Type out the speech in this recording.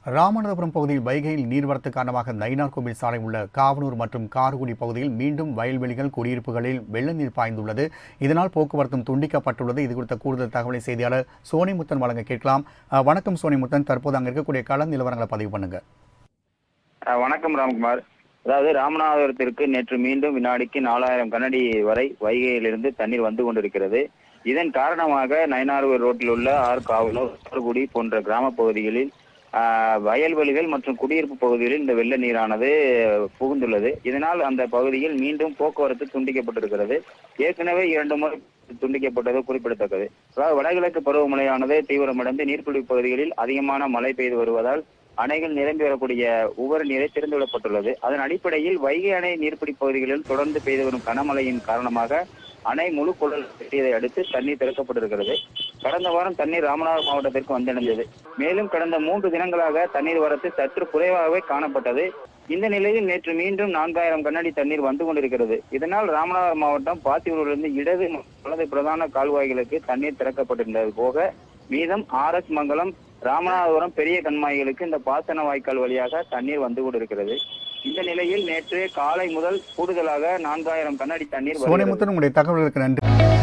ராமநாதபுரம் பகுதியில் வைகையில் நீர்வரத்து காரணமாக நயினார்கோவில் சாலை உள்ள காவனூர் மற்றும் கார்குடி பகுதியில் மீண்டும் வயல்வெளிகள் குடியிருப்புகளில் வெள்ள நீர் பாய்ந்துள்ளது. இதனால் போக்குவரத்தும் துண்டிக்கப்பட்டுள்ளது. இது குறித்த கூடுதல் தகவலை செய்தியாளர் சோனிமுத்தன் வழங்க கேட்கலாம். வணக்கம் சோனிமுத்தன், தற்போது அங்கே இருக்கக்கூடிய கள நிலவரங்களை பதிவு பண்ணுங்க. வணக்கம் ராம்குமார். அதாவது ராமநாதபுரத்திற்கு நேற்று மீண்டும் வினாடிக்கு 4000 கனஅடி வரை வைகையிலிருந்து தண்ணீர் வந்து கொண்டிருக்கிறது. இதன் காரணமாக நயினார்கோவில் ரோட்டில் உள்ள காவனூர், கார்குடி போன்ற கிராம பகுதிகளில் வயல்வெளிகள் மற்றும் குடியிருப்பு பகுதிகளில் இந்த வெள்ள நீரானது புகுந்துள்ளது. இதனால் அந்த பகுதியில் மீண்டும் போக்குவரத்து துண்டிக்கப்பட்டிருக்கிறது. ஏற்கனவே 2 முறை துண்டிக்கப்பட்டது குறிப்பிடத்தக்கது. அதாவது வடகிழக்கு பருவமழையானது தீவிரமடைந்து நீர்பிடிப்பு பகுதிகளில் அதிகமான மழை பெய்து வருவதால் அணைகள் நிரம்பி வரக்கூடிய உபரி நீரை திறந்துவிடப்பட்டுள்ளது. அதன் அடிப்படையில் வைகை அணை நீர்பிடிப்பு பகுதிகளில் தொடர்ந்து பெய்து வரும் கனமழையின் காரணமாக அணை முழு கொள்ளல் கட்டியதை அடுத்து தண்ணீர் திறக்கப்பட்டிருக்கிறது. கடந்த வாரம் தண்ணீர் ராமநாதபுரம் மாவட்டத்திற்கு வந்தடைந்தது. மேலும் கடந்த 3 தினங்களாக தண்ணீர் வரத்து சற்று குறைவாகவே காணப்பட்டது. இந்த நிலையில் நேற்று மீண்டும் 4000 கனஅடி தண்ணீர் வந்து கொண்டிருக்கிறது. இதனால் ராமநாதபுரம் மாவட்டம் பாத்தியூரிலிருந்து இடது வலது பிரதான கால்வாய்களுக்கு தண்ணீர் திறக்கப்பட்டிருந்தது போக மீதம் RS மங்கலம், ராமநாதபுரம் பெரிய கண்மாய்களுக்கு இந்த பாசன வாய்க்கால் வழியாக தண்ணீர் வந்து கொண்டிருக்கிறது. இந்த நிலையில் நேற்று காலை முதல் கூடுதலாக 4000 கனஅடி தண்ணீர். சோனிமுத்தன், உங்களுடைய தகவல்களுக்கு நன்றி.